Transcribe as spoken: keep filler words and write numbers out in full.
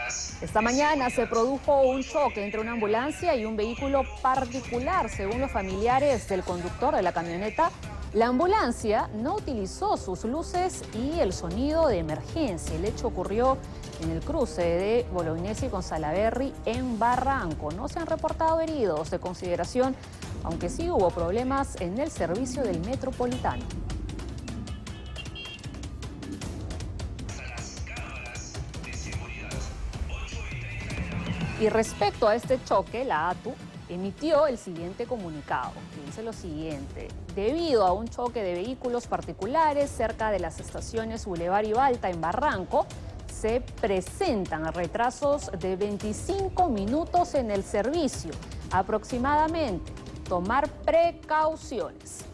Esta mañana se produjo un choque entre una ambulancia y un vehículo particular. Según los familiares del conductor de la camioneta, la ambulancia no utilizó sus luces y el sonido de emergencia. El hecho ocurrió en el cruce de Bolognesi con Salaberry en Barranco. No se han reportado heridos de consideración, aunque sí hubo problemas en el servicio del Metropolitano. Y respecto a este choque, la A T U emitió el siguiente comunicado, que dice lo siguiente: debido a un choque de vehículos particulares cerca de las estaciones Boulevard y Balta en Barranco, se presentan retrasos de veinticinco minutos en el servicio. Aproximadamente, tomar precauciones.